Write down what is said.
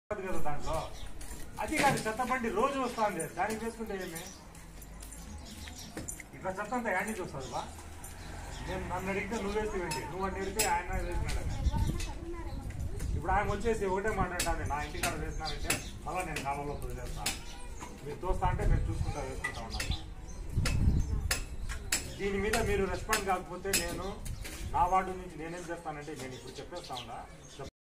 కదా దాంట్లో అది కాదు చెత్త బండి రోజు వస్తుంది దానికి వేసుకుంటే ఏమి ఇట్లా చెత్త అంతా యాడ్ నుంచి వస్తుంది బా నేను నన్ను అడిగితే నువ్వు వేస్తేవేంటి నువ్వు అని అడిగితే ఆయన వేసినాడు ఇప్పుడు ఆయన వచ్చేసి ఒకటే మాట్లాడాను నా ఇంటికాడ వేసినానంటే మళ్ళీ నేను కాలంలో వదిలేస్తాను మీరు తోస్తా అంటే నేను చూసుకుంటా వేసుకుంటా ఉన్నాను దీని మీద మీరు రెస్పాండ్ కాకపోతే నేను నా వార్డు నుంచి నేనేం చేస్తానంటే నేను ఇప్పుడు చెప్పేస్తా ఉన్నా